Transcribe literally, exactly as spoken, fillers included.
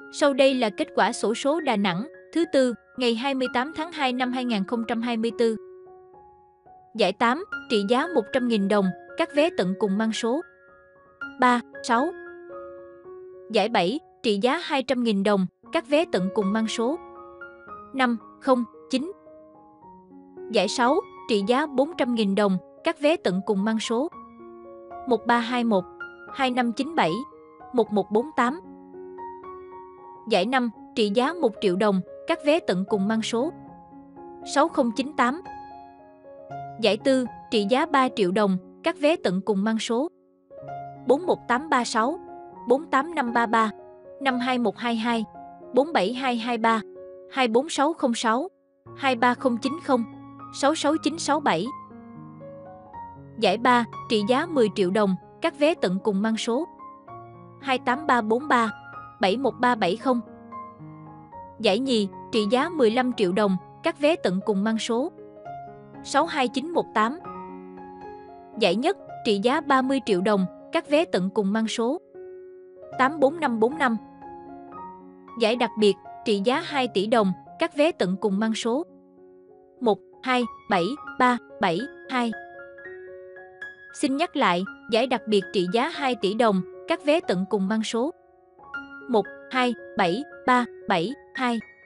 Sau đây là kết quả xổ số Đà Nẵng thứ tư, ngày hai mươi tám tháng hai năm hai nghìn không trăm hai mươi tư. Giải tám, trị giá một trăm nghìn đồng, các vé tận cùng mang số ba, sáu. Giải bảy, trị giá hai trăm nghìn đồng, các vé tận cùng mang số năm, không, chín. Giải sáu, trị giá bốn trăm nghìn đồng, các vé tận cùng mang số một ba hai một, hai năm chín bảy, một một bốn tám. Giải năm, trị giá một triệu đồng, các vé tận cùng mang số sáu không chín tám. Giải tư, trị giá ba triệu đồng, các vé tận cùng mang số bốn một tám ba sáu, bốn tám năm ba ba, năm hai một hai hai, bốn bảy hai hai ba, hai bốn sáu không sáu, hai ba không chín không, sáu sáu chín sáu bảy. Giải ba, trị giá mười triệu đồng, các vé tận cùng mang số hai tám ba bốn ba, bảy một ba bảy không. Giải nhì, trị giá mười lăm triệu đồng, các vé tận cùng mang số sáu hai chín một tám. Giải nhất, trị giá ba mươi triệu đồng, các vé tận cùng mang số tám bốn năm bốn năm. Giải đặc biệt, trị giá hai tỷ đồng, các vé tận cùng mang số một hai bảy ba bảy hai. Xin nhắc lại, giải đặc biệt trị giá hai tỷ đồng, các vé tận cùng mang số một hai bảy ba bảy hai.